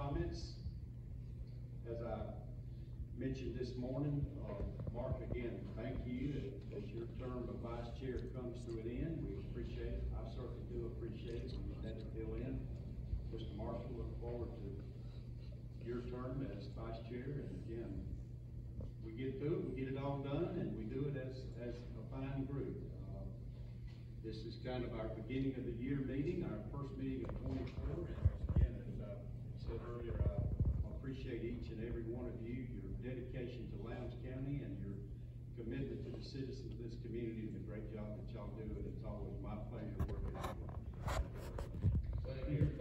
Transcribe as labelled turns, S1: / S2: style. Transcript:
S1: comments. As I mentioned this morning, Mark, again, thank you as your term of vice chair comes to an end. We appreciate it. I certainly do appreciate it when you had to fill in. Mr. Marshall, look forward to your term as vice chair. And again, we get through it, we get it all done, and we do it as a fine group. This is kind of our beginning of the year meeting, our first meeting of 24. And again, as I said earlier, I appreciate each and every one of you, your dedication to Lowndes County and your commitment to the citizens of this community and the great job that y'all do. And it's always my pleasure working with you.